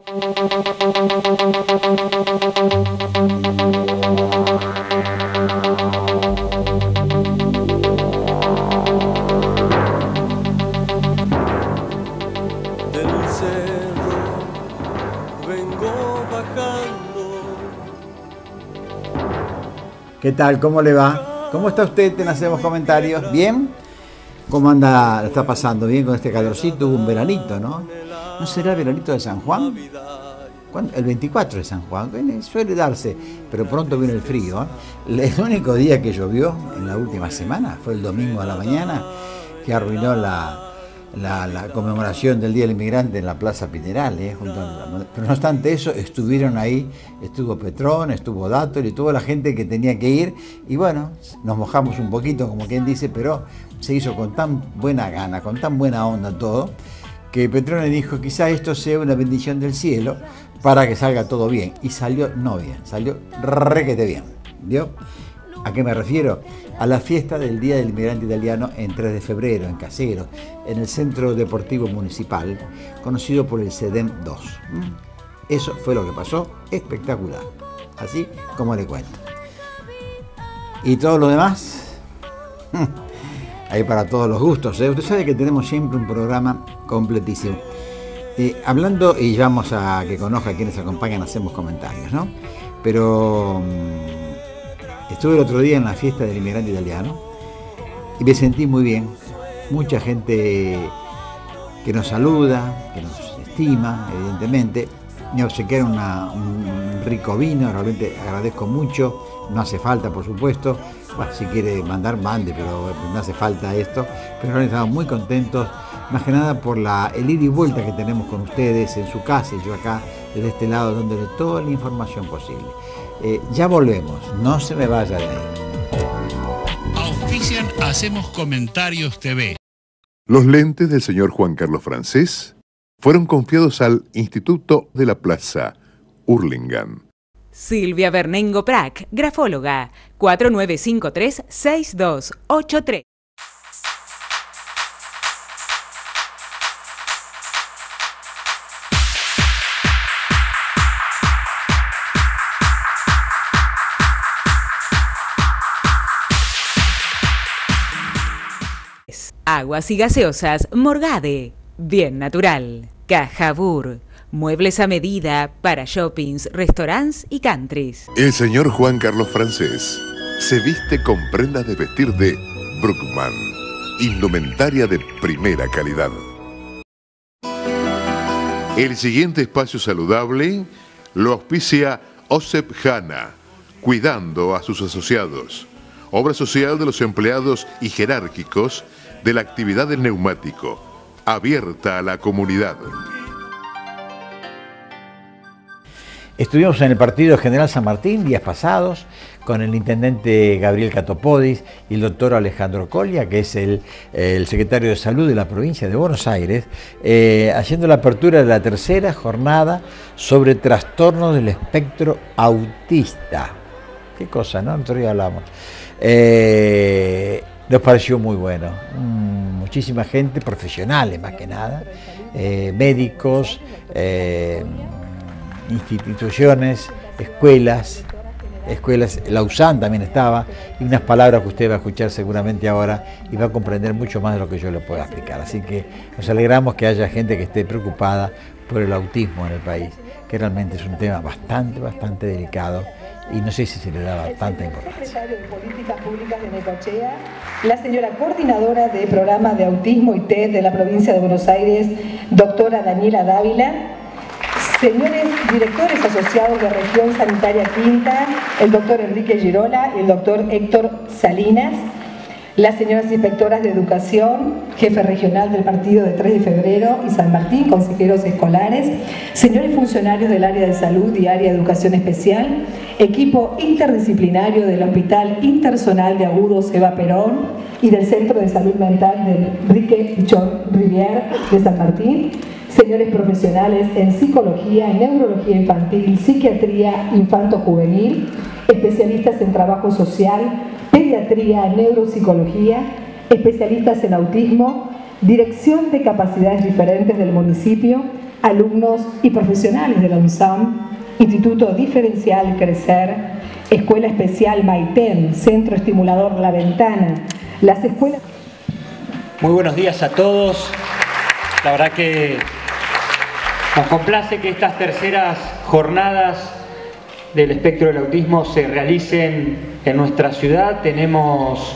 ¿Qué tal? ¿Cómo le va? ¿Cómo está usted? En Hacemos Comentarios. ¿Bien? ¿Cómo anda? ¿Lo está pasando bien con este calorcito? Hubo un veranito, ¿no? ¿No será el veranito de San Juan? ¿Cuándo? El 24 de San Juan. Suele darse, pero pronto viene el frío, ¿eh? El único día que llovió en la última semana fue el domingo a la mañana, que arruinó la conmemoración del Día del Inmigrante en la Plaza Pineral, pero no obstante eso, estuvieron ahí, estuvo Petrón, estuvo Dátor y toda la gente que tenía que ir, y bueno, nos mojamos un poquito, como quien dice, pero se hizo con tan buena gana, con tan buena onda todo, que Petrón le dijo, quizá esto sea una bendición del cielo para que salga todo bien, y salió no bien, salió requete bien, ¿vio? ¿A qué me refiero? A la fiesta del Día del Inmigrante Italiano en 3 de febrero, en Caseros, en el Centro Deportivo Municipal, conocido por el CEDEM 2. Eso fue lo que pasó, espectacular, así como le cuento. Y todo lo demás, hay para todos los gustos, ¿eh? Usted sabe que tenemos siempre un programa completísimo. Hablando, y vamos a que conozca a quienes acompañan, hacemos comentarios, ¿no? Pero estuve el otro día en la fiesta del inmigrante italiano y me sentí muy bien. Mucha gente que nos saluda, que nos estima, evidentemente. Me obsequiaron un rico vino, realmente agradezco mucho. No hace falta, por supuesto. Bueno, si quiere mandar, mande, pero no hace falta esto. Pero realmente estamos muy contentos, más que nada por el ida y vuelta que tenemos con ustedes en su casa y yo acá, desde este lado, dándole toda la información posible. Ya volvemos, no se me vaya de ahí. Auspician Hacemos Comentarios TV. Los lentes del señor Juan Carlos Francés fueron confiados al Instituto de la Plaza, Hurlingham. Silvia Bernengo Prac, grafóloga, 4953-6283. Aguas y gaseosas Morgade, bien natural. Cajabur, muebles a medida para shoppings, restaurantes y countries. El señor Juan Carlos Francés se viste con prendas de vestir de Bruckmann, indumentaria de primera calidad. El siguiente espacio saludable lo auspicia OSEP HANA, cuidando a sus asociados. Obra social de los empleados y jerárquicos de la actividad del neumático, abierta a la comunidad. Estuvimos en el partido General San Martín días pasados con el intendente Gabriel Catopodis y el doctor Alejandro Colia, que es el secretario de Salud de la provincia de Buenos Aires, haciendo la apertura de la tercera jornada sobre trastornos del espectro autista. Qué cosa, ¿no? Nosotros ya hablamos. Nos pareció muy bueno. Muchísima gente, profesionales más que nada, médicos, instituciones, escuelas, Lausanne también estaba, y unas palabras que usted va a escuchar seguramente ahora y va a comprender mucho más de lo que yo le pueda explicar. Así que nos alegramos que haya gente que esté preocupada por el autismo en el país, que realmente es un tema bastante delicado y no sé si se le daba tanta importancia. Secretario de Políticas Públicas de Necochea, la señora coordinadora de Programa de Autismo y TED de la provincia de Buenos Aires, doctora Daniela Dávila, señores directores asociados de Región Sanitaria Quinta, el doctor Enrique Girola y el doctor Héctor Salinas, las señoras inspectoras de Educación, jefe regional del partido de 3 de febrero y San Martín, consejeros escolares, señores funcionarios del área de salud y área de educación especial, equipo interdisciplinario del Hospital Interzonal de Agudos Eva Perón y del Centro de Salud Mental de Enrique Pichón Rivière de San Martín, señores profesionales en psicología, neurología infantil, psiquiatría infanto-juvenil, especialistas en trabajo social, pediatría, neuropsicología, especialistas en autismo, dirección de capacidades diferentes del municipio, alumnos y profesionales de la UNSAM, Instituto Diferencial Crecer, Escuela Especial Maitén, Centro Estimulador La Ventana, las escuelas... Muy buenos días a todos. La verdad que nos complace que estas terceras jornadas del espectro del autismo se realicen en nuestra ciudad. Tenemos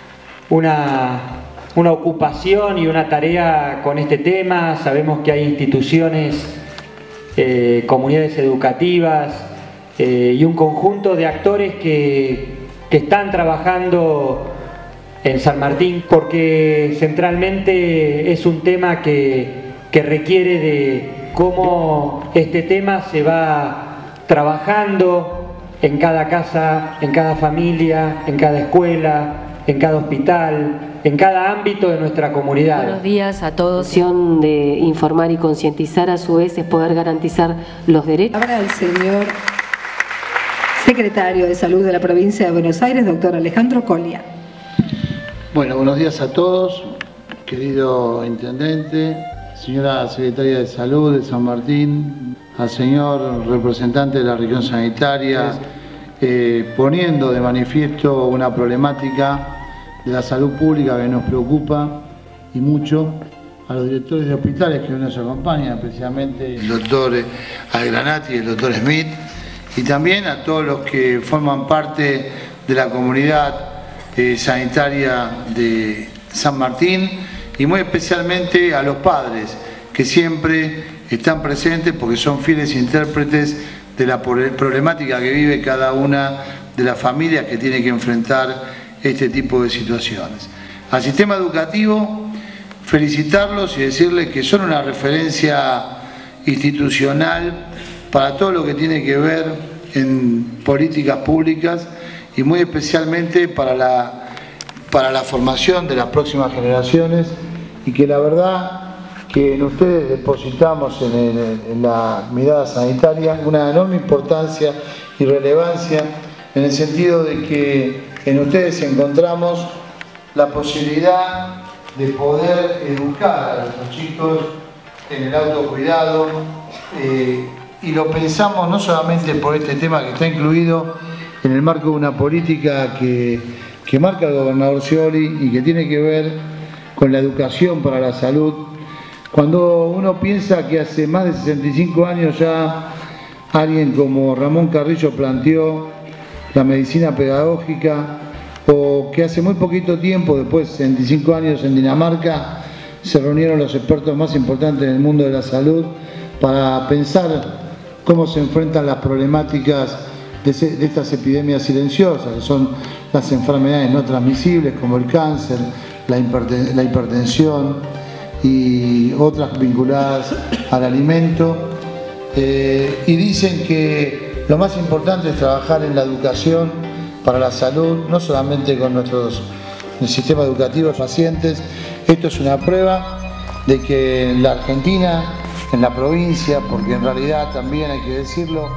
una ocupación y una tarea con este tema. Sabemos que hay instituciones, comunidades educativas y un conjunto de actores que están trabajando en San Martín, porque centralmente es un tema que requiere de cómo este tema se va trabajando en cada casa, en cada familia, en cada escuela, en cada hospital, en cada ámbito de nuestra comunidad. Buenos días a todos. La misión de informar y concientizar a su vez es poder garantizar los derechos. Ahora el señor secretario de Salud de la provincia de Buenos Aires, doctor Alejandro Colia. Bueno, buenos días a todos, querido intendente, señora secretaria de Salud de San Martín, al señor representante de la región sanitaria, poniendo de manifiesto una problemática de la salud pública que nos preocupa y mucho, a los directores de hospitales que hoy nos acompañan, especialmente el doctor Algranati y el doctor Smith, y también a todos los que forman parte de la comunidad sanitaria de San Martín, y muy especialmente a los padres que siempre están presentes porque son fieles intérpretes de la problemática que vive cada una de las familias que tiene que enfrentar este tipo de situaciones. Al sistema educativo, felicitarlos y decirles que son una referencia institucional para todo lo que tiene que ver en políticas públicas y muy especialmente para la formación de las próximas generaciones, y que la verdad que en ustedes depositamos en la mirada sanitaria una enorme importancia y relevancia, en el sentido de que en ustedes encontramos la posibilidad de poder educar a nuestros chicos en el autocuidado, y lo pensamos no solamente por este tema que está incluido en el marco de una política que marca el gobernador Scioli y que tiene que ver con la educación para la salud. Cuando uno piensa que hace más de 65 años ya alguien como Ramón Carrillo planteó la medicina pedagógica, o que hace muy poquito tiempo, después de 65 años en Dinamarca, se reunieron los expertos más importantes del mundo de la salud para pensar cómo se enfrentan las problemáticas de estas epidemias silenciosas, que son las enfermedades no transmisibles como el cáncer, la hipertensión y otras vinculadas al alimento, y dicen que lo más importante es trabajar en la educación para la salud, no solamente con el sistema educativo de pacientes. Esto es una prueba de que en la Argentina, en la provincia, porque en realidad también hay que decirlo,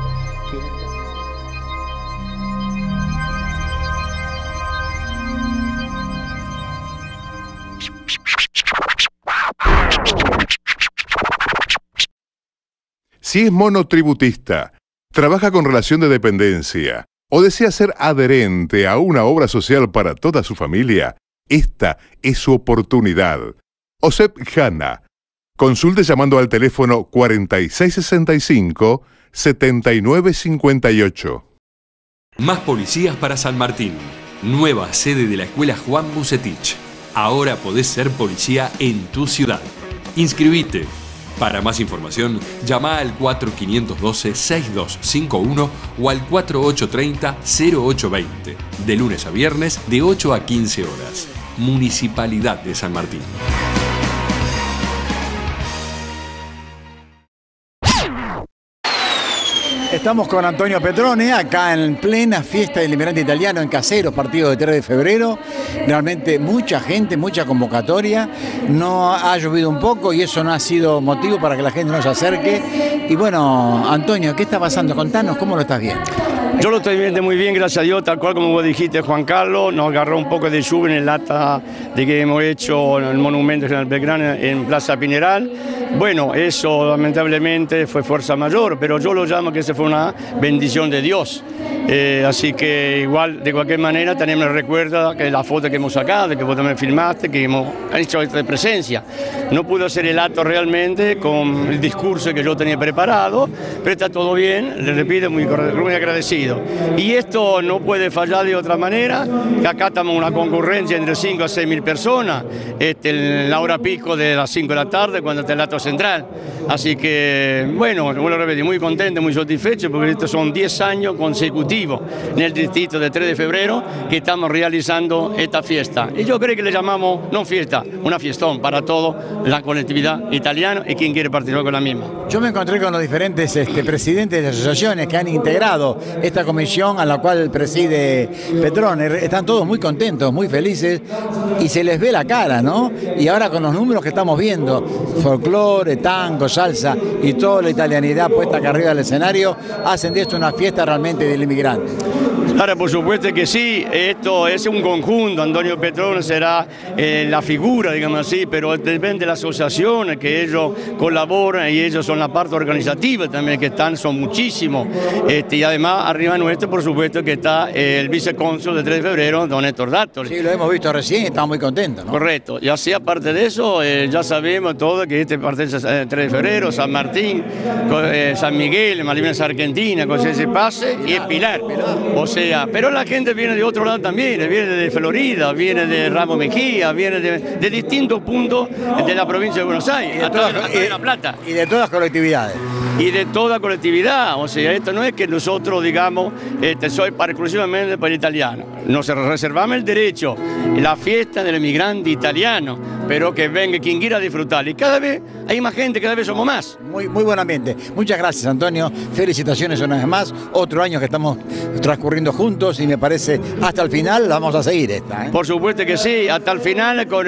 Si es monotributista, trabaja con relación de dependencia o desea ser adherente a una obra social para toda su familia, esta es su oportunidad. OSEP HANA. Consulte llamando al teléfono 4665-7958. Más policías para San Martín. Nueva sede de la Escuela Juan Bucetich. Ahora podés ser policía en tu ciudad. Inscribite. Para más información, llama al 4512-6251 o al 4830-0820. De lunes a viernes, de 8 a 15 horas. Municipalidad de San Martín. Estamos con Antonio Petrone, acá en plena fiesta del inmigrante italiano en Caseros, partido de 3 de febrero. Realmente mucha gente, mucha convocatoria. No ha llovido un poco y eso no ha sido motivo para que la gente no se acerque. Y bueno, Antonio, ¿qué está pasando? Contanos, ¿cómo lo estás viendo? Yo lo estoy viendo muy bien, gracias a Dios, tal cual como vos dijiste, Juan Carlos. Nos agarró un poco de lluvia en el acta de que hemos hecho en el monumento General Belgrano en Plaza Pineral. Bueno, eso lamentablemente fue fuerza mayor, pero yo lo llamo que esa fue una bendición de Dios. Así que igual, de cualquier manera, también me recuerda que la foto que hemos sacado, que vos también filmaste, que hemos hecho esta presencia. No pudo hacer el acto realmente con el discurso que yo tenía preparado, pero está todo bien, le repito, muy agradecido. Y esto no puede fallar de otra manera, que acá estamos en una concurrencia entre 5 a 6 mil personas, en la hora pico de las 5 de la tarde, cuando está el acto central. Así que, bueno, vuelvo a repetir, muy contento, muy satisfecho, porque estos son 10 años consecutivos en el distrito de 3 de febrero que estamos realizando esta fiesta. Y yo creo que le llamamos, no fiesta, una fiestón para toda la colectividad italiana y quien quiere participar con la misma. Yo me encontré con los diferentes presidentes de asociaciones que han integrado esta comisión a la cual preside Petrone. Están todos muy contentos, muy felices y se les ve la cara, ¿no? Y ahora con los números que estamos viendo, folclore, tango, salsa y toda la italianidad puesta acá arriba del escenario, hacen de esto una fiesta realmente del inmigrante. Ahora, por supuesto que sí, esto es un conjunto. Antonio Petrone será la figura, digamos así, pero depende de las asociaciones que ellos colaboran y ellos son la parte organizativa también, que están, son muchísimos. Y además, arriba nuestro, por supuesto, que está el vicecónsul de 3 de febrero, don Héctor Dáttoli. Sí, lo hemos visto recién y estamos muy contentos, ¿no? Correcto. Y así, aparte de eso, ya sabemos todo que este parte del 3 de febrero, San Martín, San Miguel, Malvinas Argentina, José se pase y es Pilar. O sea, pero la gente viene de otro lado también, viene de Florida, viene de Ramos Mejía, viene de distintos puntos de la provincia de Buenos Aires, de La Plata. Y de todas las colectividades. Y de toda colectividad, o sea, esto no es que nosotros digamos, soy exclusivamente para el italiano. Nos reservamos el derecho, la fiesta del inmigrante italiano, pero que venga quien quiera disfrutar. Y cada vez hay más gente, cada vez somos más. Muy buen ambiente. Muchas gracias, Antonio. Felicitaciones una vez más. Otro año que estamos transcurriendo juntos y me parece hasta el final la vamos a seguir esta. Por supuesto que sí, hasta el final con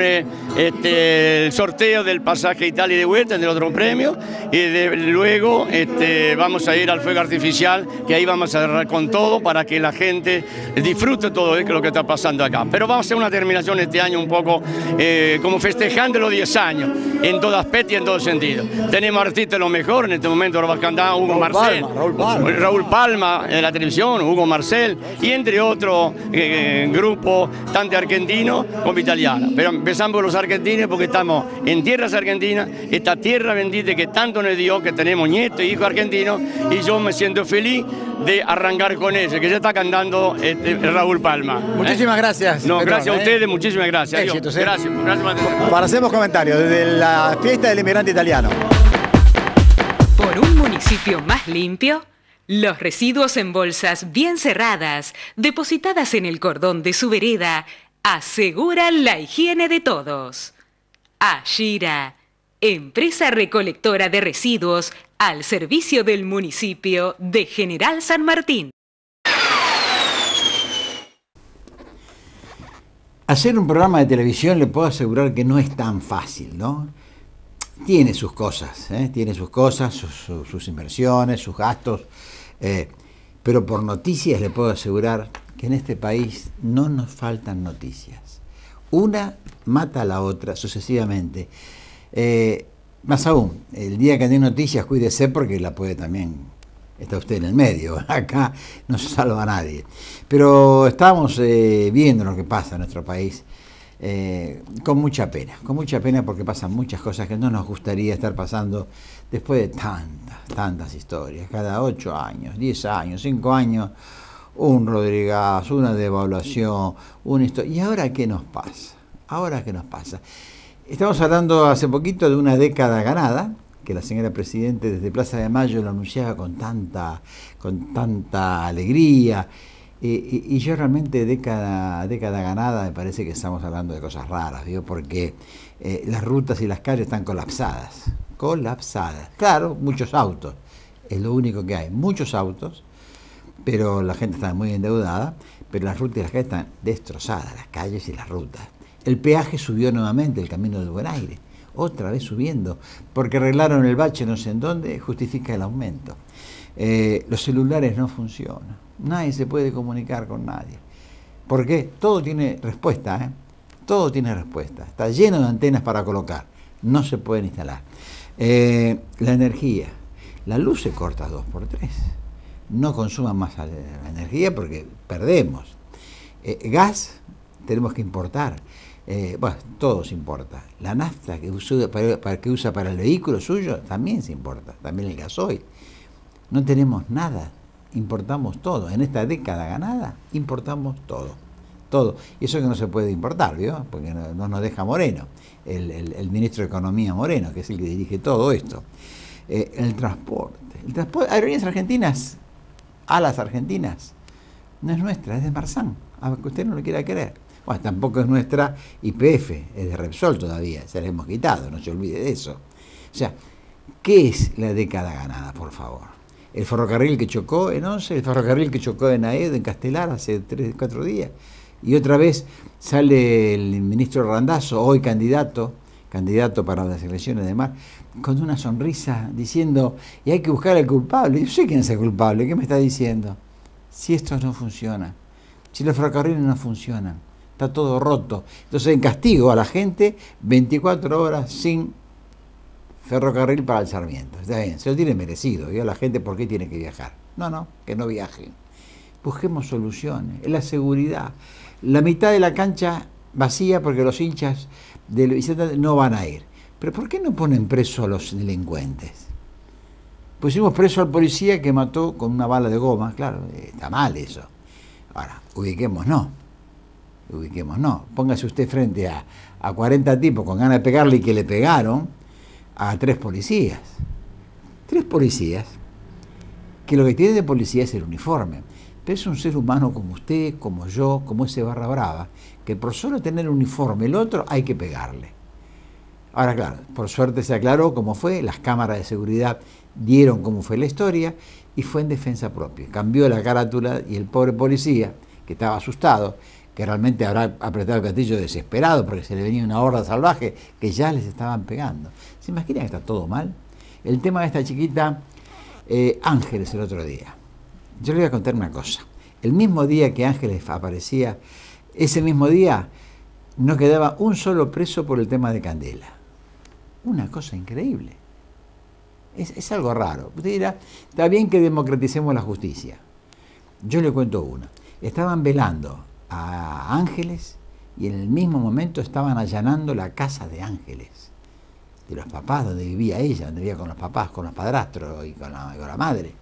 el sorteo del pasaje a Italia de vuelta, del otro premio, y luego vamos a ir al fuego artificial, que ahí vamos a cerrar con todo para que la gente disfrute todo lo que está pasando acá. Pero vamos a hacer una terminación este año un poco como festejando los 10 años, en todo aspecto y en todo sentido. Tenemos artistas lo mejor, en este momento lo va a cantar Hugo Marcel, Raúl Palma en la televisión, Hugo Marcel, y entre otros grupos, tanto argentinos como italianos. Pero empezamos por los argentinos porque estamos en tierras argentinas, esta tierra bendita que tanto nos dio, que tenemos nietos e hijos argentinos, y yo me siento feliz de arrancar con ese, que ya está cantando Raúl Palma. Muchísimas gracias. No, gracias a ustedes, muchísimas gracias. Éxitos, gracias. Para hacemos comentarios desde la fiesta del inmigrante italiano. Por un municipio más limpio, los residuos en bolsas bien cerradas, depositadas en el cordón de su vereda, aseguran la higiene de todos. Ashira, empresa recolectora de residuos al servicio del municipio de General San Martín. Hacer un programa de televisión le puedo asegurar que no es tan fácil, ¿no? Tiene sus cosas, sus inversiones, sus gastos, pero por noticias le puedo asegurar que en este país no nos faltan noticias. Una mata a la otra sucesivamente. Más aún, el día que dé noticias, cuídese porque la puede también, está usted en el medio, acá no se salva a nadie. Pero estamos viendo lo que pasa en nuestro país con mucha pena porque pasan muchas cosas que no nos gustaría estar pasando después de tantas historias, cada 8 años, 10 años, 5 años, un Rodríguez, una devaluación, una historia. ¿Y ahora qué nos pasa? Estamos hablando hace poquito de una década ganada, que la señora Presidenta desde Plaza de Mayo lo anunciaba con tanta alegría, y yo realmente década ganada me parece que estamos hablando de cosas raras, ¿vio? Porque las rutas y las calles están colapsadas. Claro, muchos autos, es lo único que hay, muchos autos, pero la gente está muy endeudada, pero las rutas y las calles están destrozadas, las calles y las rutas. El peaje subió nuevamente, el Camino del Buen Aire. otra vez subiendo, porque arreglaron el bache no sé en dónde, justifica el aumento. Los celulares no funcionan, nadie se puede comunicar con nadie. ¿Por qué? Todo tiene respuesta, ¿eh? Todo tiene respuesta. Está lleno de antenas para colocar, no se pueden instalar. La energía, la luz se corta 2x3. No consuman más la energía porque perdemos. Gas tenemos que importar. Bueno, todo se importa. La nafta que usa para el vehículo suyo también se importa, también el gasoil. No tenemos nada, importamos todo. En esta década ganada, importamos todo. Todo. Y eso que no se puede importar, ¿vio? Porque no nos deja Moreno, el ministro de Economía Moreno, que es el que dirige todo esto. El transporte. Aerolíneas Argentinas, Alas Argentinas, no es nuestra, es de Marzán, aunque usted no lo quiera creer. Bueno, tampoco es nuestra YPF, es de Repsol todavía, se la hemos quitado, no se olvide de eso. O sea, ¿qué es la década ganada, por favor? El ferrocarril que chocó en Once, el ferrocarril que chocó en Aedo, en Castelar, hace 3 o 4 días. Y otra vez sale el ministro Randazzo, hoy candidato para las elecciones de mar, con una sonrisa diciendo, y hay que buscar al culpable. Yo sé quién es el culpable, ¿qué me está diciendo? Si esto no funciona, si los ferrocarriles no funcionan, está todo roto. Entonces, en castigo a la gente, 24 horas sin ferrocarril para el Sarmiento. Está bien, se lo tiene merecido. ¿Vio? La gente, ¿por qué tiene que viajar? No, que no viajen. Busquemos soluciones. La seguridad. La mitad de la cancha vacía porque los hinchas del Vicente no van a ir. Pero ¿por qué no ponen preso a los delincuentes? Pusimos preso al policía que mató con una bala de goma. Claro, está mal eso. Ahora, ubiquémonos. Póngase usted frente a 40 tipos con ganas de pegarle y que le pegaron a 3 policías. 3 policías que lo que tiene de policía es el uniforme. Pero es un ser humano como usted, como yo, como ese Barra Brava, que por solo tener uniforme el otro hay que pegarle. Ahora, claro, por suerte se aclaró cómo fue, las cámaras de seguridad dieron cómo fue la historia y fue en defensa propia. Cambió la carátula y el pobre policía, que estaba asustado, que realmente habrá apretado el gatillo desesperado porque se le venía una horda salvaje que ya les estaban pegando. ¿Se imaginan que está todo mal? El tema de esta chiquita Ángeles el otro día. Yo le voy a contar una cosa. El mismo día que Ángeles aparecía, ese mismo día no quedaba un solo preso por el tema de Candela. Una cosa increíble. Es algo raro. Usted dirá, está bien que democraticemos la justicia. Yo le cuento una. Estaban velando a Ángeles y en el mismo momento estaban allanando la casa de Ángeles, de los papás, donde vivía ella, donde vivía con los papás, con los padrastros y con la madre.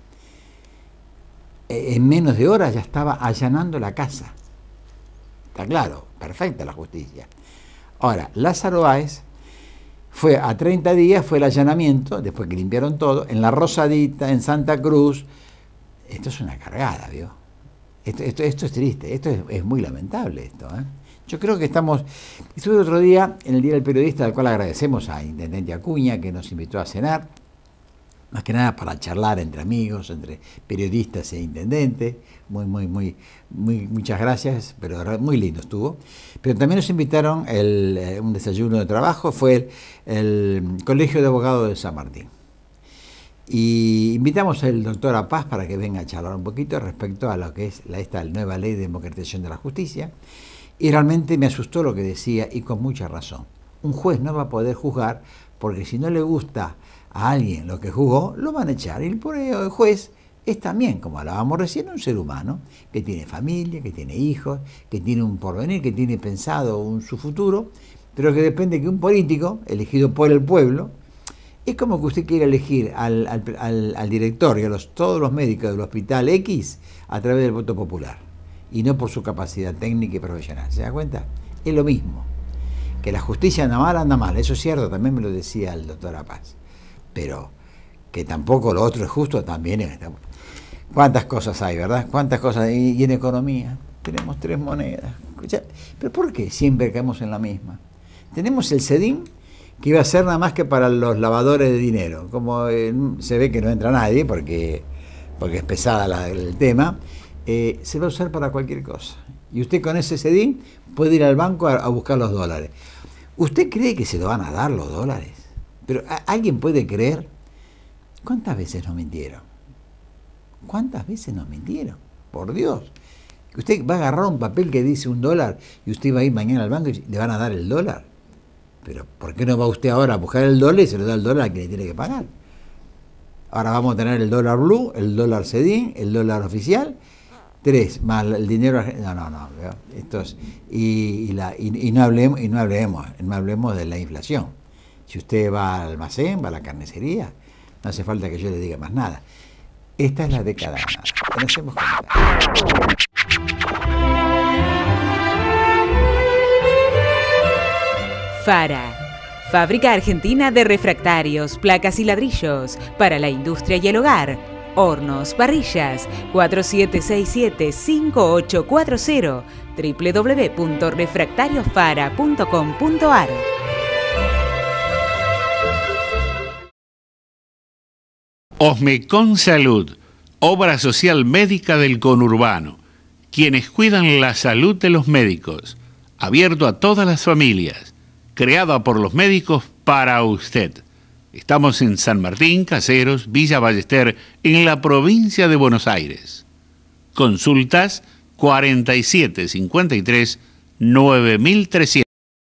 En menos de horas ya estaba allanando la casa. Está claro, perfecta la justicia. Ahora, Lázaro Báez fue a 30 días, fue el allanamiento, después que limpiaron todo, en La Rosadita, en Santa Cruz. Esto es una cargada, ¿vio? Esto es triste, esto es muy lamentable esto, ¿eh? Yo creo que estuve el otro día en el Día del Periodista, al cual agradecemos a Intendente Acuña, que nos invitó a cenar, más que nada para charlar entre amigos, entre periodistas e intendentes. Muchas gracias, pero muy lindo estuvo. Pero también nos invitaron un desayuno de trabajo, fue el Colegio de Abogados de San Martín. Y invitamos al doctor Apaz para que venga a charlar un poquito respecto a lo que es esta nueva ley de democratización de la justicia. Y realmente me asustó lo que decía, y con mucha razón. Un juez no va a poder juzgar porque si no le gusta a alguien lo que juzgó, lo van a echar. Y el juez es también, como hablábamos recién, un ser humano que tiene familia, que tiene hijos, que tiene un porvenir, que tiene pensado su futuro, pero que depende que un político, elegido por el pueblo, es como que usted quiere elegir al director y a todos los médicos del hospital X a través del voto popular, y no por su capacidad técnica y profesional. ¿Se da cuenta? Es lo mismo. Que la justicia anda mal, eso es cierto, también me lo decía el doctor Apaz. Pero que tampoco lo otro es justo, también es. ¿Cuántas cosas hay, verdad? ¿Cuántas cosas? Y en economía tenemos 3 monedas. ¿Pero por qué siempre caemos en la misma? Tenemos el CEDIM, que iba a ser nada más que para los lavadores de dinero. Como se ve que no entra nadie, porque es pesada el tema, se va a usar para cualquier cosa. Y usted con ese CEDIM puede ir al banco a buscar los dólares. ¿Usted cree que se lo van a dar los dólares? Pero ¿alguien puede creer? ¿Cuántas veces nos mintieron? ¿Cuántas veces nos mintieron? Por Dios. Usted va a agarrar un papel que dice $1 y usted va a ir mañana al banco y le van a dar el dólar. Pero ¿por qué no va usted ahora a buscar el dólar y se le da el dólar a quien le tiene que pagar? Ahora vamos a tener el dólar blue, el dólar CEDIN, el dólar oficial, 3 más el dinero. No. Esto es, y no hablemos de la inflación. Si usted va al almacén, va a la carnicería, no hace falta que yo le diga más nada. Esta es la década ganada. Conocemos Fara, fábrica argentina de refractarios, placas y ladrillos para la industria y el hogar. Hornos, parrillas, 4767-5840, www.refractariosfara.com.ar. Osmecon Salud, obra social médica del conurbano, quienes cuidan la salud de los médicos, abierto a todas las familias, creada por los médicos para usted. Estamos en San Martín, Caseros, Villa Ballester, en la provincia de Buenos Aires. Consultas 4753-9300.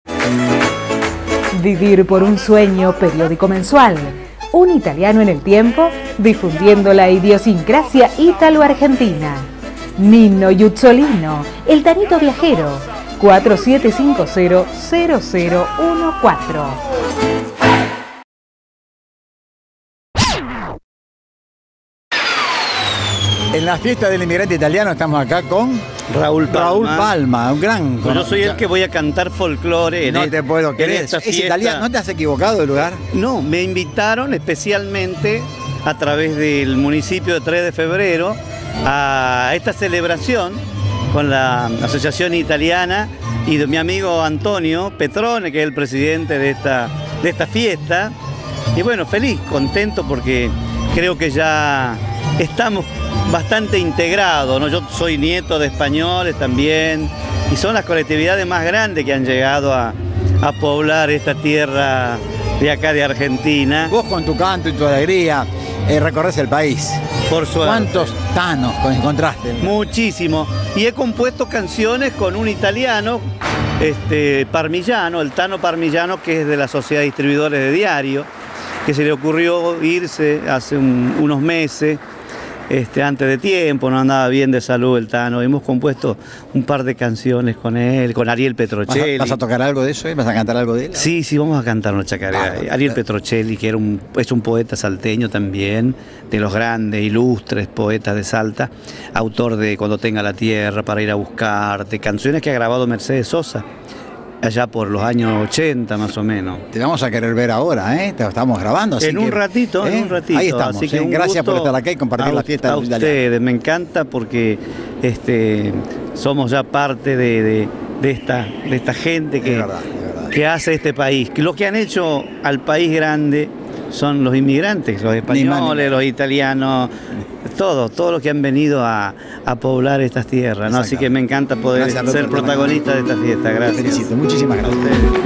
Vivir por un sueño, periódico mensual. Un italiano en el tiempo, difundiendo la idiosincrasia ítalo-argentina. Nino Yuzzolino, el Tanito Viajero, 4750-0014. En la fiesta del inmigrante italiano estamos acá con Raúl Palma, un gran... Pues yo soy el que voy a cantar folclore. No te puedo creer. ¿Es italiano? ¿No te has equivocado de lugar? No, me invitaron especialmente a través del municipio de 3 de febrero a esta celebración con la Asociación Italiana y de mi amigo Antonio Petrone, que es el presidente de esta fiesta. Y bueno, feliz, contento porque creo que ya estamos bastante integrados, ¿no? Yo soy nieto de españoles también y son las colectividades más grandes que han llegado a poblar esta tierra de acá de Argentina. Vos con tu canto y tu alegría recorres el país. Por suerte. ¿Cuántos tanos encontraste? Muchísimo. Y he compuesto canciones con un italiano, Parmigiano, el Tano Parmigiano, que es de la Sociedad de Distribuidores de Diario, que se le ocurrió irse hace unos meses. Antes de tiempo, no andaba bien de salud el Tano. Hemos compuesto un par de canciones con él, con Ariel Petrocelli. ¿Vas a tocar algo de eso? ¿Vas a cantar algo de él? Sí, vamos a cantar una chacarera. Ariel Petrocelli, que es un poeta salteño también, de los grandes, ilustres poetas de Salta, autor de Cuando tenga la tierra, Para ir a buscarte, canciones que ha grabado Mercedes Sosa, allá por los años 80 más o menos. Te vamos a querer ver ahora, ¿eh? Te estamos grabando. En un ratito. Ahí estamos. Así que gracias por estar acá y compartir la fiesta. A ustedes, me encanta porque somos ya parte de esta gente que hace este país. Lo que han hecho al país grande son los inmigrantes, los españoles, los italianos, todos los que han venido a poblar estas tierras, ¿no? Así que me encanta poder ser protagonista de esta fiesta. Gracias. Felicito, muchísimas gracias.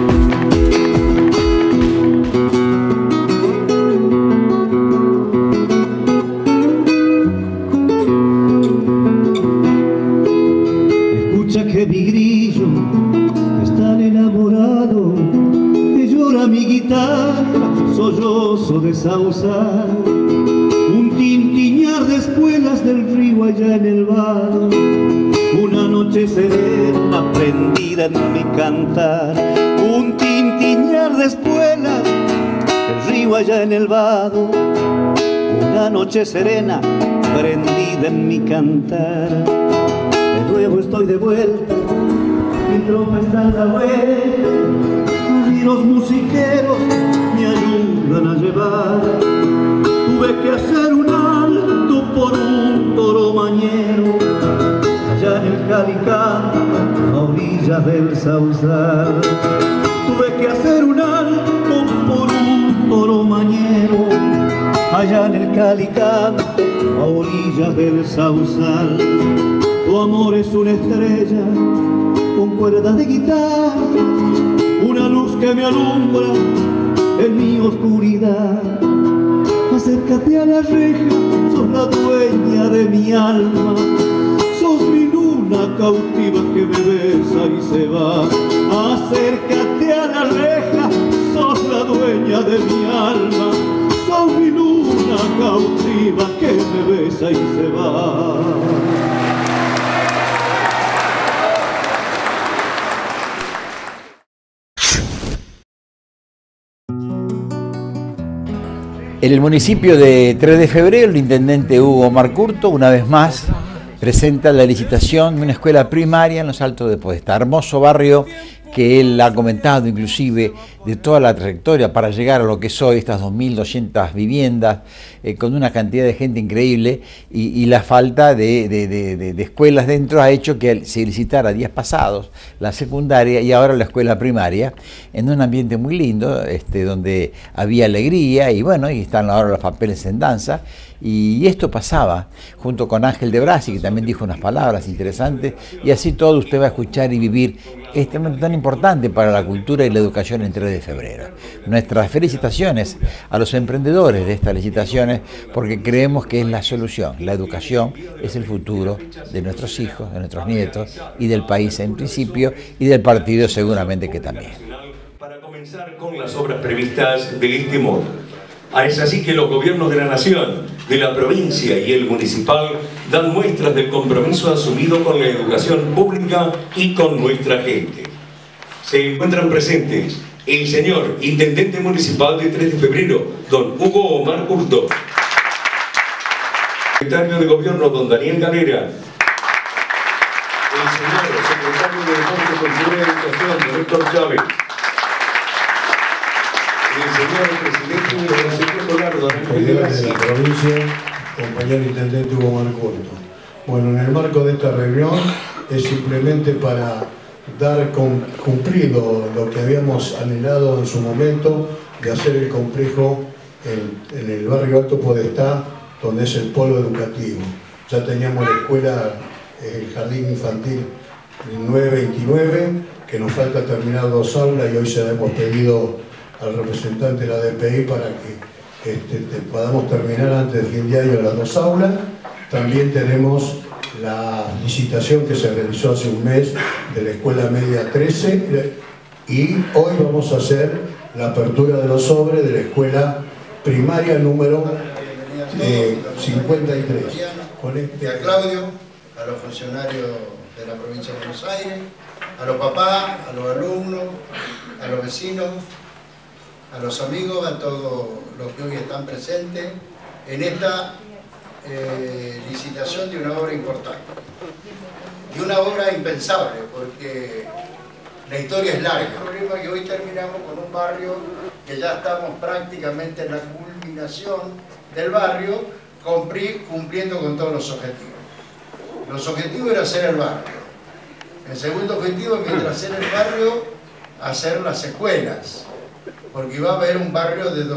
Escucha que mi grillo es tan enamorado que llora mi guitarra, sollozo de sausal. Un tintiñar de espuelas del río allá en el vado, una noche serena prendida en mi cantar. Un tintiñar de espuelas del río allá en el vado, una noche serena prendida en mi cantar. De nuevo estoy de vuelta, mi tropa está en la vuelta y los musiqueros me ayudan a llevar. Tuve que hacer un alto por un toro mañero, allá en el Calicán, a orillas del Sausal. Tuve que hacer un alto por un toro mañero, allá en el Calicán, a orillas del Sausal. Tu amor es una estrella con cuerdas de guitarra, una una luz que me alumbra en mi oscuridad. Acércate a la reja, sos la dueña de mi alma, sos mi luna cautiva que me besa y se va. Acércate a la reja, sos la dueña de mi alma, sos mi luna cautiva que me besa y se va. En el municipio de 3 de febrero, el intendente Hugo Marcurto, una vez más, presenta la licitación de una escuela primaria en los Altos de Podestá. Hermoso barrio que él ha comentado inclusive de toda la trayectoria para llegar a lo que es hoy, estas 2.200 viviendas, con una cantidad de gente increíble, y la falta de escuelas dentro ha hecho que se licitara días pasados la secundaria y ahora la escuela primaria, en un ambiente muy lindo, donde había alegría y bueno, y están ahora los papeles en danza. Y esto pasaba junto con Ángel de Brasi, que también dijo unas palabras interesantes, y así todo usted va a escuchar y vivir este momento tan importante para la cultura y la educación en 3 de febrero. Nuestras felicitaciones a los emprendedores de estas licitaciones, porque creemos que es la solución. La educación es el futuro de nuestros hijos, de nuestros nietos y del país en principio, y del partido seguramente que también. Para comenzar con las obras previstas de este modo. Es así que los gobiernos de la nación, de la provincia y el municipal dan muestras del compromiso asumido con la educación pública y con nuestra gente. Se encuentran presentes el señor Intendente Municipal de 3 de Febrero, don Hugo Marcurto, Secretario de Gobierno, don Daniel Galera, el señor Secretario de Deporte, Cultura y Educación, don Héctor Chávez, el señor presidente de la Secretaría de la provincia, compañero intendente Hugo Marcurto. Bueno, en el marco de esta reunión es simplemente para dar cumplido lo que habíamos anhelado en su momento de hacer el complejo en el barrio Alto Podestá, donde es el polo educativo. Ya teníamos la escuela, el jardín infantil 929, que nos falta terminar 2 aulas y hoy se la hemos pedido al representante de la DPI para que podamos terminar antes de fin de año las 2 aulas. También tenemos la licitación que se realizó hace un mes de la Escuela Media 13 y hoy vamos a hacer la apertura de los sobres de la Escuela Primaria número 53. A Claudio, a los funcionarios de la provincia de Buenos Aires, a los papás, a los alumnos, a los vecinos, a los amigos, a todos los que hoy están presentes en esta licitación de una obra importante. Y una obra impensable, porque la historia es larga. El problema es que hoy terminamos con un barrio que ya estamos prácticamente en la culminación del barrio, cumpliendo con todos los objetivos. Los objetivos era hacer el barrio. El segundo objetivo, mientras hacer el barrio, hacer las escuelas. Porque iba a haber un barrio de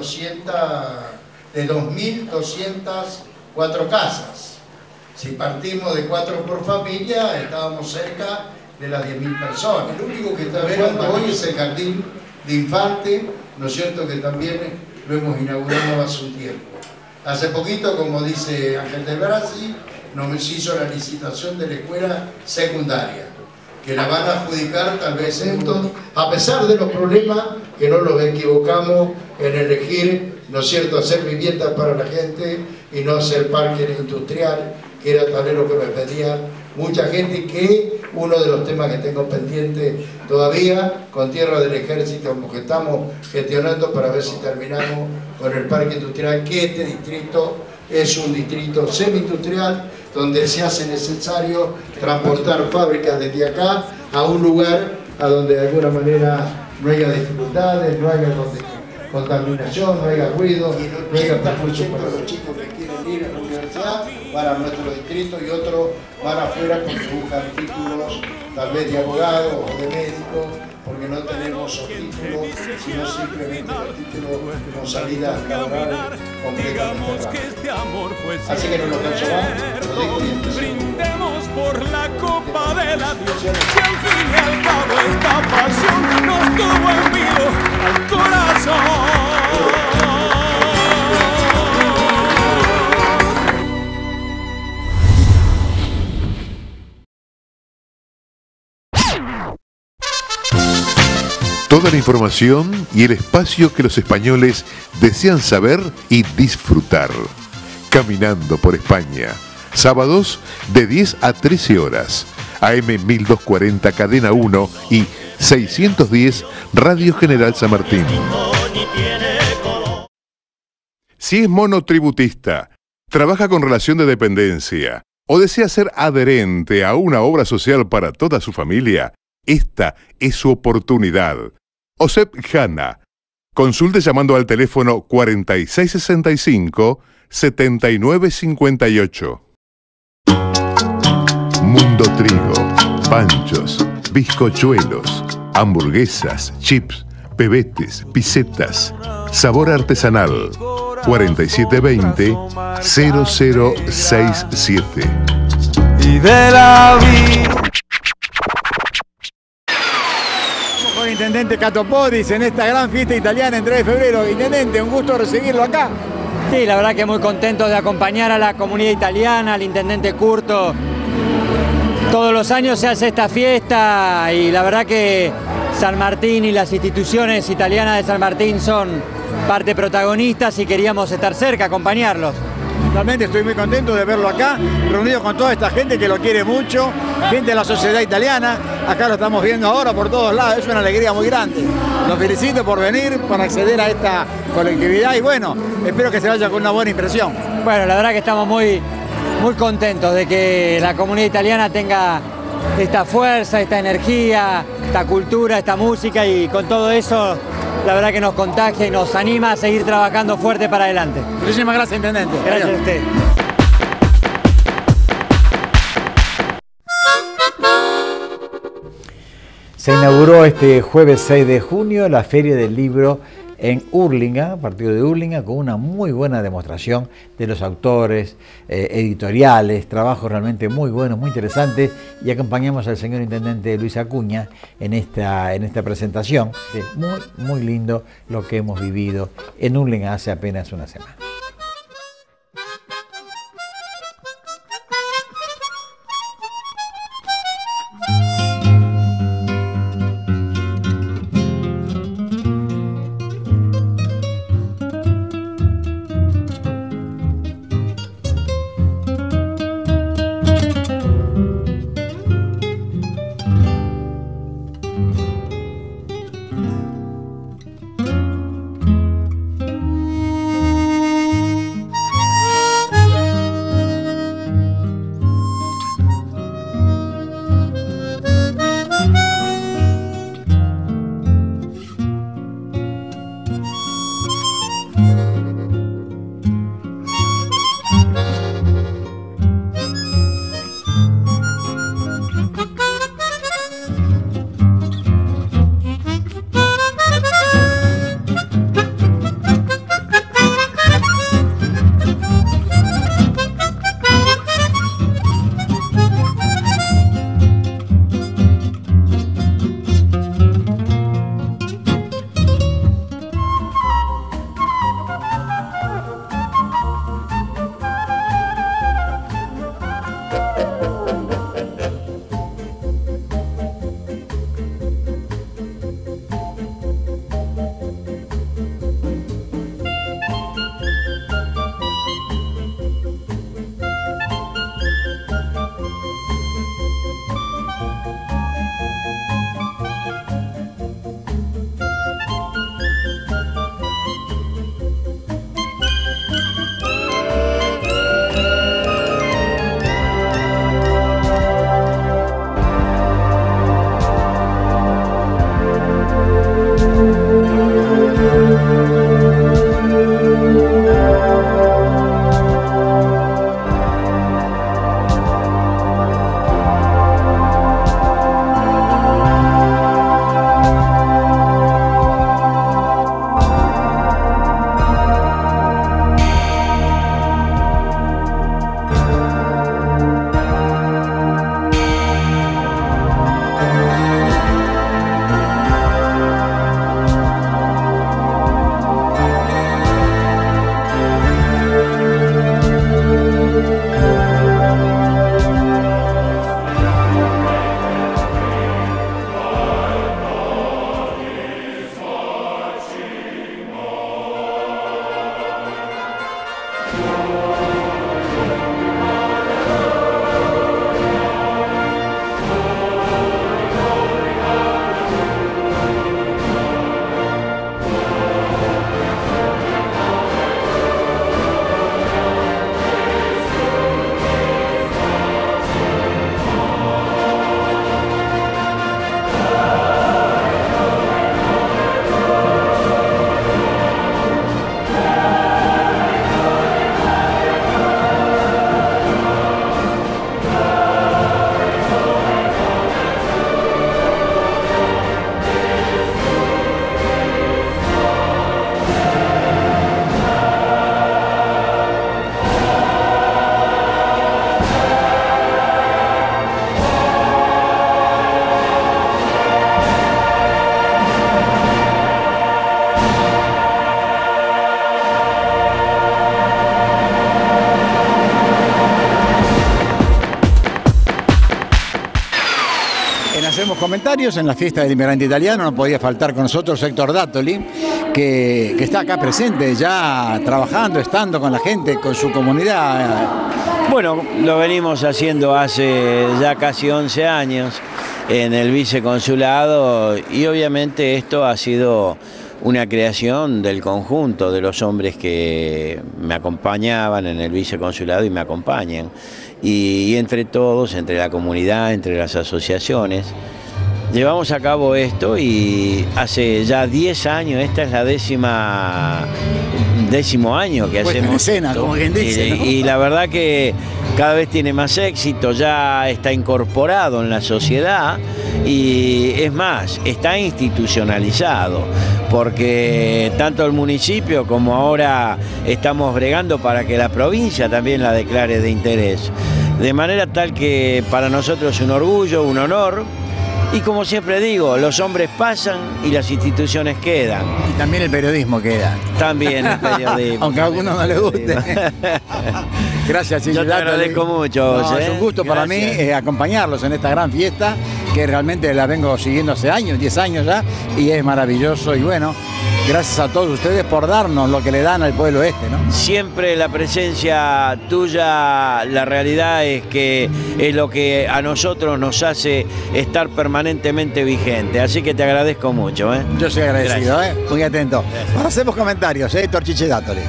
2.204 casas. Si partimos de 4 por familia, estábamos cerca de las 10.000 personas. El único que está viendo hoy es el jardín de infante, ¿no es cierto?, que también lo hemos inaugurado hace un tiempo. Hace poquito, como dice Ángel de Brasi, nos hizo la licitación de la escuela secundaria, que la van a adjudicar tal vez a pesar de los problemas, que no los equivocamos en elegir, ¿no es cierto?, hacer viviendas para la gente y no hacer parques industrial, que era tal vez lo que me pedía mucha gente, y que uno de los temas que tengo pendiente todavía con Tierra del Ejército, como que estamos gestionando para ver si terminamos con el parque industrial, que este distrito es un distrito semi-industrial donde se hace necesario transportar fábricas desde acá a un lugar a donde de alguna manera no haya dificultades, no haya contaminación, no haya ruido, no haya perjuicio para los chicos que quieren ir a la universidad, van a nuestro distrito, y otros van afuera porque buscan títulos tal vez de abogado o de médico, porque no tenemos esos títulos, sino simplemente los títulos con salida laboral completamente rápida. Así que no nos canso más, lo dejo y empezamos. Brindemos por la copa de la Dios, que al fin y al cabo esta pasión nos tuvo en vida. Toda la información y el espacio que los españoles desean saber y disfrutar. Caminando por España. Sábados de 10 a 13 horas. AM 1240 Cadena 1 y 610 Radio General San Martín. Si es monotributista, trabaja con relación de dependencia o desea ser adherente a una obra social para toda su familia, esta es su oportunidad. OSEP Jana. Consulte llamando al teléfono 4665-7958. Mundo Trigo. Panchos, bizcochuelos, hamburguesas, chips, pebetes, pisetas. Sabor artesanal. 4720-0067. Y de la vida. Con el intendente Cato Podis en esta gran fiesta italiana en 3 de febrero. Intendente, un gusto recibirlo acá. Sí, la verdad que muy contento de acompañar a la comunidad italiana, al intendente Curto. Todos los años se hace esta fiesta y la verdad que San Martín y las instituciones italianas de San Martín son parte protagonistas y queríamos estar cerca, acompañarlos. Realmente estoy muy contento de verlo acá, reunido con toda esta gente que lo quiere mucho, gente de la sociedad italiana, acá lo estamos viendo ahora por todos lados, es una alegría muy grande. Los felicito por venir, por acceder a esta colectividad y bueno, espero que se vaya con una buena impresión. Bueno, la verdad que estamos muy contentos de que la comunidad italiana tenga esta fuerza, esta energía, esta cultura, esta música y con todo eso la verdad que nos contagia y nos anima a seguir trabajando fuerte para adelante. Muchísimas gracias, intendente. Gracias a usted. Se inauguró este jueves 6 de junio la Feria del Libro en Hurlingham, partido de Hurlingham, con una muy buena demostración de los autores, editoriales, trabajos realmente muy buenos, muy interesantes, y acompañamos al señor intendente Luis Acuña en esta presentación. Muy lindo lo que hemos vivido en Hurlingham hace apenas una semana. Hacemos comentarios en la fiesta del inmigrante italiano. No podía faltar con nosotros Héctor Dattoli, que está acá presente, ya trabajando, estando con la gente, con su comunidad. Bueno, lo venimos haciendo hace ya casi 11 años en el viceconsulado y obviamente esto ha sido una creación del conjunto de los hombres que me acompañaban en el viceconsulado y me acompañan. Y entre todos, entre la comunidad, entre las asociaciones, llevamos a cabo esto y hace ya 10 años, esta es la décimo año que hacemos en escena, como quien dice, ¿no? Y la verdad que cada vez tiene más éxito, ya está incorporado en la sociedad y es más, está institucionalizado, porque tanto el municipio como ahora estamos bregando para que la provincia también la declare de interés. De manera tal que para nosotros es un orgullo, un honor. Y como siempre digo, los hombres pasan y las instituciones quedan. Y también el periodismo queda. También el periodismo. Aunque a algunos no les guste. Gracias, señor. Yo te agradezco mucho. No, es un gusto para mí acompañarlos en esta gran fiesta, que realmente la vengo siguiendo hace años, 10 años ya, y es maravilloso. Y bueno, gracias a todos ustedes por darnos lo que le dan al pueblo este, ¿no? Siempre la presencia tuya, la realidad es que es lo que a nosotros nos hace estar permanentemente vigente. Así que te agradezco mucho. Yo soy agradecido, muy atento. Ahora hacemos comentarios, Torchiche Dattoli.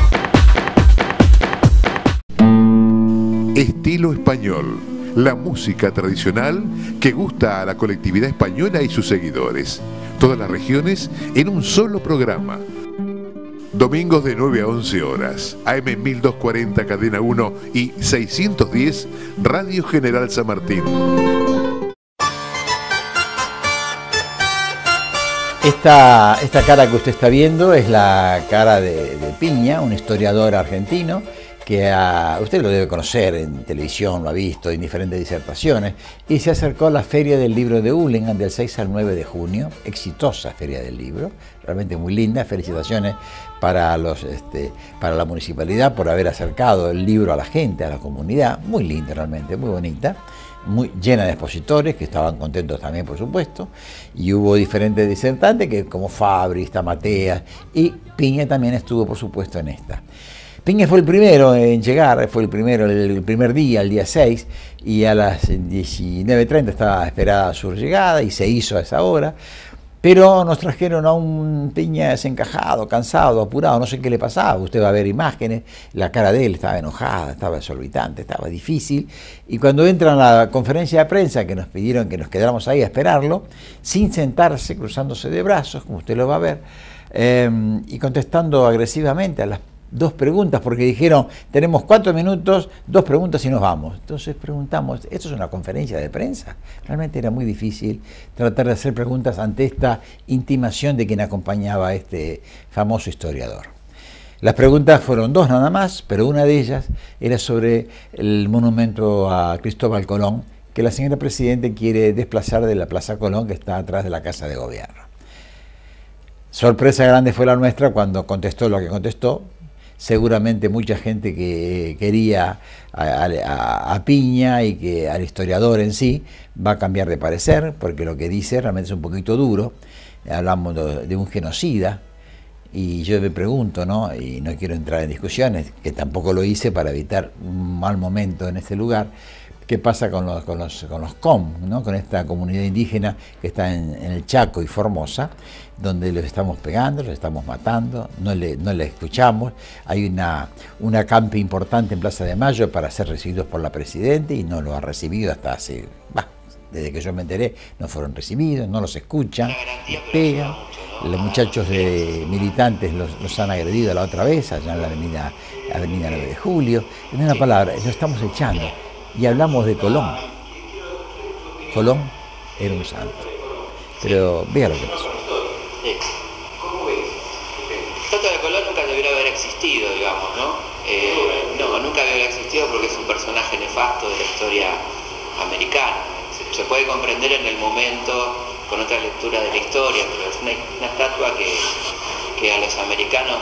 Estilo español, la música tradicional que gusta a la colectividad española y sus seguidores. Todas las regiones en un solo programa. Domingos de 9 a 11 horas. AM 1240 Cadena 1 y 610 Radio General San Martín. Esta cara que usted está viendo es la cara de Piña, un historiador argentino que usted lo debe conocer en televisión, lo ha visto en diferentes disertaciones, y se acercó a la Feria del Libro de Hurlingham del 6 al 9 de junio, exitosa Feria del Libro, realmente muy linda. Felicitaciones para la municipalidad por haber acercado el libro a la gente, a la comunidad, muy linda realmente, muy bonita, muy llena de expositores que estaban contentos también, por supuesto, y hubo diferentes disertantes que como Fabri, Mateas, y Piña también estuvo, por supuesto, en esta. Piña fue el primero en llegar, fue el primer día, el día 6, y a las 19:30 estaba esperada su llegada y se hizo a esa hora, pero nos trajeron a un Piña desencajado, cansado, apurado, no sé qué le pasaba. Usted va a ver imágenes, la cara de él estaba enojada, estaba exorbitante, estaba difícil, y cuando entra a la conferencia de prensa que nos pidieron que nos quedáramos ahí a esperarlo, sin sentarse, cruzándose de brazos, como usted lo va a ver, y contestando agresivamente a las 2 preguntas, porque dijeron, tenemos 4 minutos, 2 preguntas y nos vamos. Entonces preguntamos, ¿esto es una conferencia de prensa? Realmente era muy difícil tratar de hacer preguntas ante esta intimación de quien acompañaba a este famoso historiador. Las preguntas fueron 2 nada más, pero una de ellas era sobre el monumento a Cristóbal Colón, que la señora Presidente quiere desplazar de la Plaza Colón, que está atrás de la Casa de Gobierno. Sorpresa grande fue la nuestra cuando contestó lo que contestó. Seguramente mucha gente que quería a Piña y que al historiador en sí va a cambiar de parecer, porque lo que dice realmente es un poquito duro. Hablamos de un genocida, y yo me pregunto, ¿no? Y no quiero entrar en discusiones, que tampoco lo hice para evitar un mal momento en este lugar. ¿Qué pasa con los COM, ¿no? Con esta comunidad indígena que está en el Chaco y Formosa, donde los estamos pegando, los estamos matando, no le escuchamos? Hay una acampe importante en Plaza de Mayo para ser recibidos por la Presidenta y no lo ha recibido hasta hace, desde que yo me enteré, no fueron recibidos, no los escuchan, les pegan. Los muchachos militantes los han agredido la otra vez, allá en la avenida 9 de Julio. En una palabra, los estamos echando. Y hablamos de Colón. Colón era un santo. Pero vea lo que pasó. La estatua de Colón nunca debiera haber existido, digamos, ¿no? No, nunca debiera haber existido porque es un personaje nefasto de la historia americana. Se puede comprender en el momento con otra lectura de la historia, pero es una estatua que a los americanos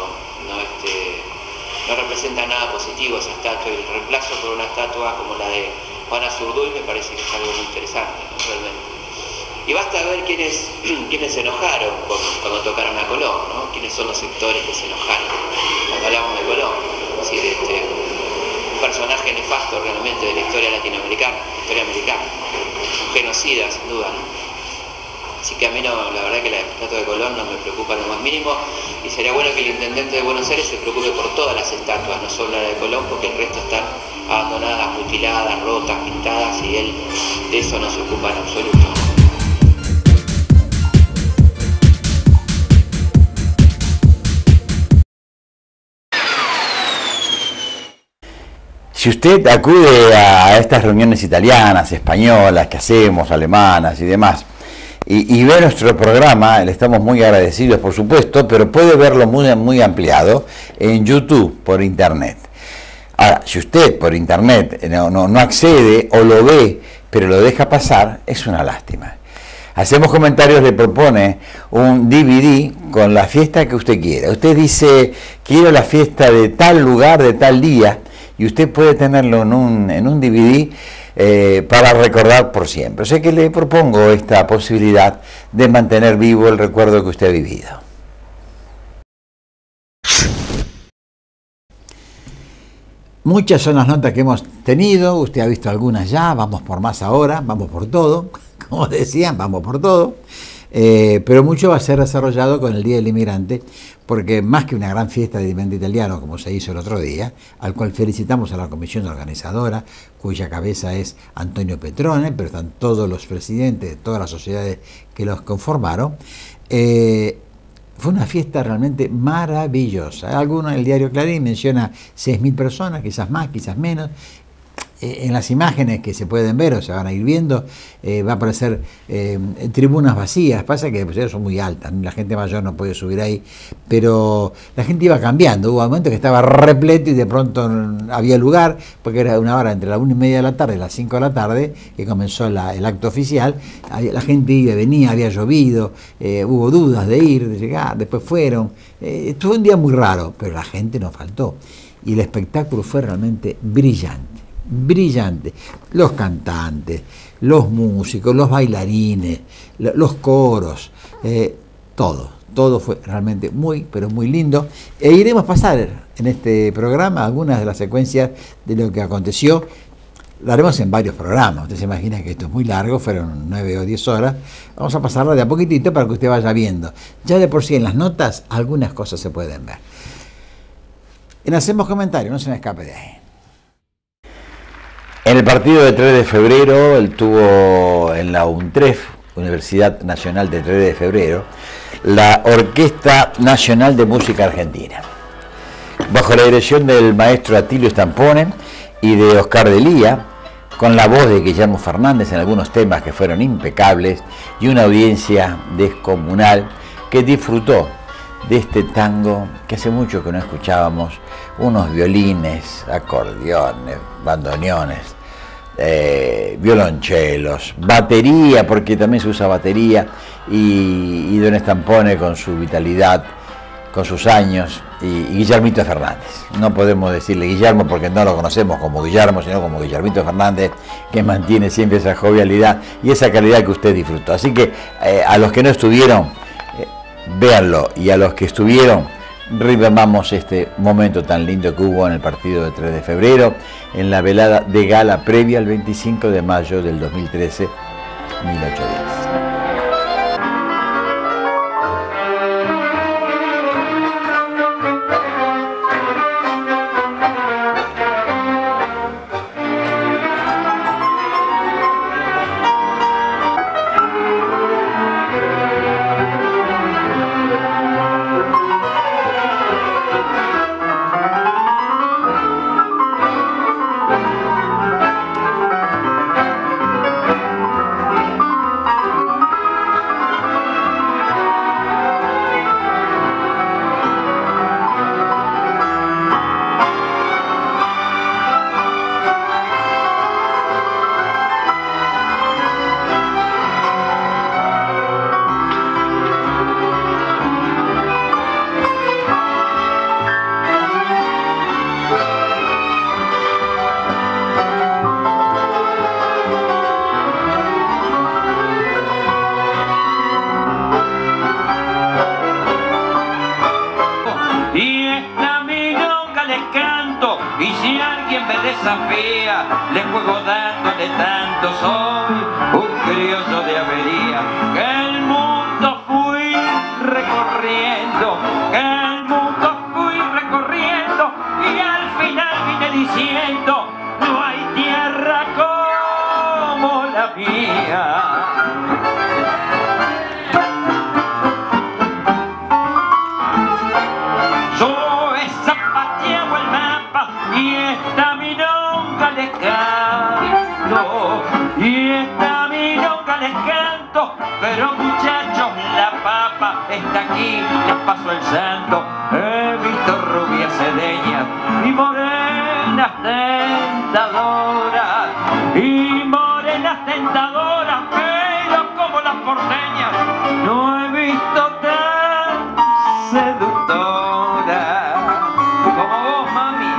no representa nada positivo esa estatua, y el reemplazo por una estatua como la de Juana Zurduy me parece que es algo muy interesante, ¿no? Realmente. Y basta ver quiénes se enojaron cuando tocaron a Colón, ¿no? Quiénes son los sectores que se enojaron cuando hablamos de Colón. Es decir, un personaje nefasto realmente de la historia latinoamericana, historia americana, un genocida sin duda, ¿no? Así que a mí no, la verdad que la estatua de Colón no me preocupa lo más mínimo, y sería bueno que el intendente de Buenos Aires se preocupe por todas las estatuas, no solo la de Colón, porque el resto están abandonadas, mutiladas, rotas, pintadas, y él de eso no se ocupa en absoluto. Si usted acude a estas reuniones italianas, españolas que hacemos, alemanas y demás, y ve nuestro programa, le estamos muy agradecidos, por supuesto, pero puede verlo muy ampliado en YouTube, por internet. Ahora, si usted por internet no accede o lo ve, pero lo deja pasar, es una lástima. Hacemos Comentarios le propone un DVD con la fiesta que usted quiera. Usted dice, quiero la fiesta de tal lugar, de tal día, y usted puede tenerlo en un DVD para recordar por siempre. O sea que le propongo esta posibilidad de mantener vivo el recuerdo que usted ha vivido. Muchas son las notas que hemos tenido, usted ha visto algunas ya, vamos por más ahora, vamos por todo, como decían, vamos por todo. Pero mucho va a ser desarrollado con el Día del Inmigrante, porque más que una gran fiesta de inmigrante italiano, como se hizo el otro día, al cual felicitamos a la comisión organizadora, cuya cabeza es Antonio Petrone, pero están todos los presidentes de todas las sociedades que los conformaron, fue una fiesta realmente maravillosa. Alguno en el diario Clarín menciona 6.000 personas, quizás más, quizás menos. En las imágenes que se pueden ver o se van a ir viendo, va a aparecer tribunas vacías. Pasa que pues, son muy altas, la gente mayor no puede subir ahí, pero la gente iba cambiando. Hubo momentos que estaba repleto y de pronto había lugar, porque era una hora entre la 1:30 de la tarde y las 5 de la tarde que comenzó el acto oficial. La gente iba, venía, había llovido, hubo dudas de ir, de llegar, después fueron. Estuvo un día muy raro, pero la gente no faltó y el espectáculo fue realmente brillante. Brillante, los cantantes, los músicos, los bailarines, los coros, todo fue realmente muy, pero muy lindo. E iremos a pasar en este programa algunas de las secuencias de lo que aconteció. Lo haremos en varios programas, usted se imagina que esto es muy largo, fueron 9 o 10 horas, vamos a pasarla de a poquitito para que usted vaya viendo. Ya de por sí en las notas algunas cosas se pueden ver. En Hacemos Comentarios, no se me escape de ahí. En el partido de 3 de febrero, él tuvo en la UNTREF, Universidad Nacional de 3 de Febrero, la Orquesta Nacional de Música Argentina. Bajo la dirección del maestro Atilio Stampone y de Oscar Delía, con la voz de Guillermo Fernández en algunos temas que fueron impecables y una audiencia descomunal que disfrutó de este tango que hace mucho que no escuchábamos, unos violines, acordeones, bandoneones, violonchelos, batería, porque también se usa batería, y don Stampone con su vitalidad, con sus años, y Guillermito Fernández. No podemos decirle Guillermo porque no lo conocemos como Guillermo, sino como Guillermito Fernández, que mantiene siempre esa jovialidad y esa calidad que usted disfrutó. Así que a los que no estuvieron, véanlo, y a los que estuvieron, revivamos este momento tan lindo que hubo en el partido de 3 de febrero, en la velada de gala previa al 25 de mayo del 2013, 1810. desafía, le juego dándole tanto, soy un criollo de avería, que el mundo fui recorriendo, que el mundo fui recorriendo, y al final vine diciendo, no hay tierra como la mía. Yo he zapateado el mapa y esta milonga les canto, y esta milonga les canto, pero muchachos, la papa está aquí, les paso el santo. He visto rubias sedeñas y morenas tentadoras, y morenas tentadoras, pero como las porteñas no he visto tan seductora como vos, mami.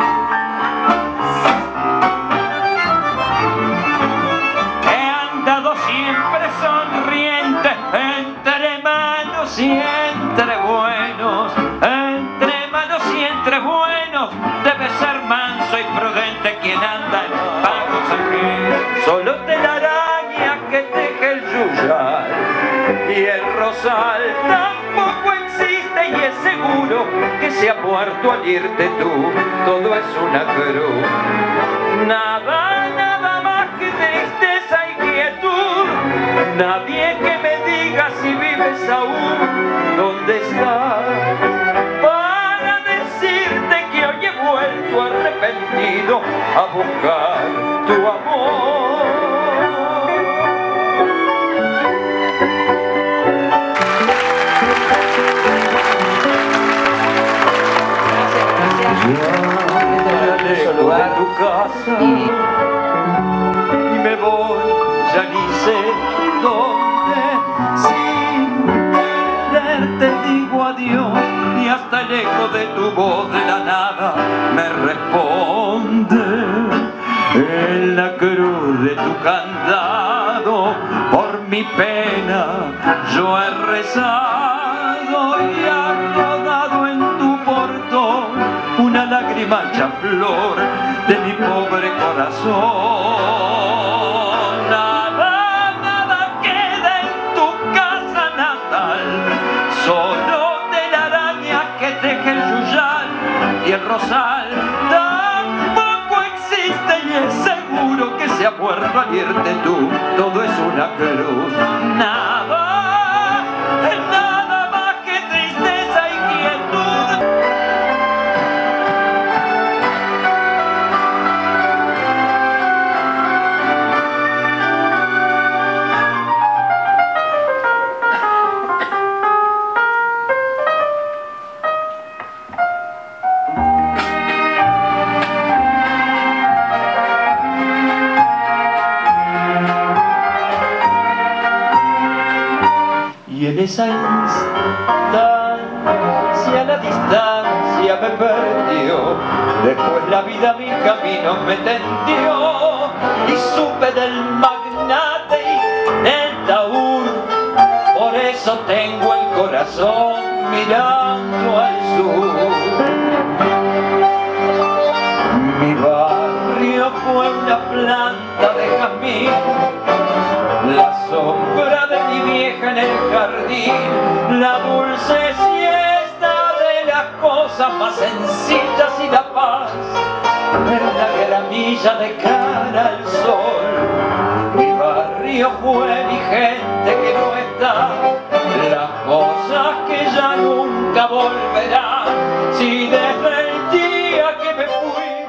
He andado siempre sonriente, entre manos y entre buenos, entre manos y entre buenos. Debe ser manso y prudente quien anda en pagos ajenos. Solo telaraña que teje el yuyal y el rosal tampoco existe, y es seguro que se ha muerto al irte tú. Todo es una cruz, nada, nada más que tristeza y quietud. Nadie que me diga si vives aún, ¿dónde estás? Para decirte que hoy he vuelto arrepentido a buscar tu amor. A tu casa y me voy, ya ni sé dónde. Sin quererte digo adiós, y hasta el eco de tu voz de la nada me responde. En la cruz de tu candado, por mi pena yo he rezado, y ha rodado en tu portón una lágrima hecha flor de mi pobre corazón. Nada, nada queda en tu casa natal, solo telaraña que teje el yuyal y el rosal tampoco existe, y es seguro que se ha muerto al irte tú. Todo es una cruz, nada, nada más que tristeza y quietud. Y en esa instancia la distancia me perdió, después la vida mi camino me tendió, y supe del magnate y del taur. Por eso tengo el corazón mirando al sur. Mi barrio fue una planta de jazmín, la sombra de mi vieja en el jardín, la dulce siesta de las cosas más sencillas y la paz en la gramilla de cara al sol. Mi barrio fue mi gente que no está, las cosas que ya nunca volverán, si desde el día que me fui.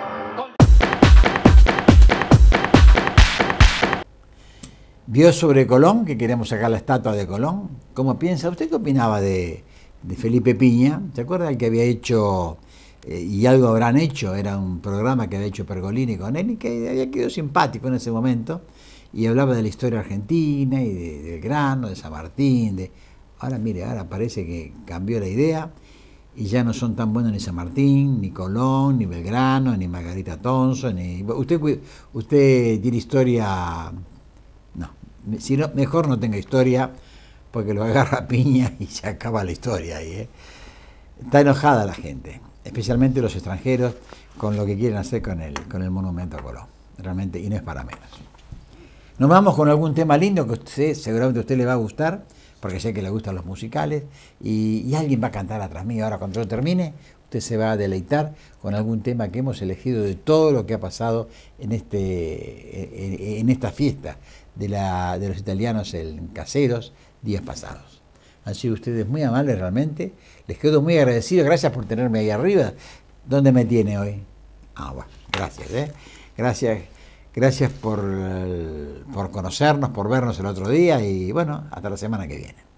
¿Vio sobre Colón, que queremos sacar la estatua de Colón? ¿Cómo piensa? ¿Usted qué opinaba de Felipe Piña? ¿Se acuerda el que había hecho, y algo habrán hecho? Era un programa que había hecho Pergolini con él y que había quedado simpático en ese momento. Y hablaba de la historia argentina y de Belgrano, de San Martín. Ahora mire, ahora parece que cambió la idea y ya no son tan buenos ni San Martín, ni Colón, ni Belgrano, ni Margarita Thompson. Usted tiene historia... Si no, mejor no tenga historia, porque lo agarra Piña y se acaba la historia ahí, ¿eh? Está enojada la gente. especialmente los extranjeros, con lo que quieren hacer con el Monumento a Colón. Realmente, y no es para menos. Nos vamos con algún tema lindo que seguramente a usted le va a gustar, porque sé que le gustan los musicales, y alguien va a cantar atrás mío. Ahora, cuando yo termine, usted se va a deleitar con algún tema que hemos elegido de todo lo que ha pasado en esta fiesta de los italianos en Caseros días pasados. Han sido ustedes muy amables realmente, les quedo muy agradecido, gracias por tenerme ahí arriba. ¿Dónde me tiene hoy? Bueno, gracias, gracias por conocernos, por vernos el otro día, y bueno, hasta la semana que viene.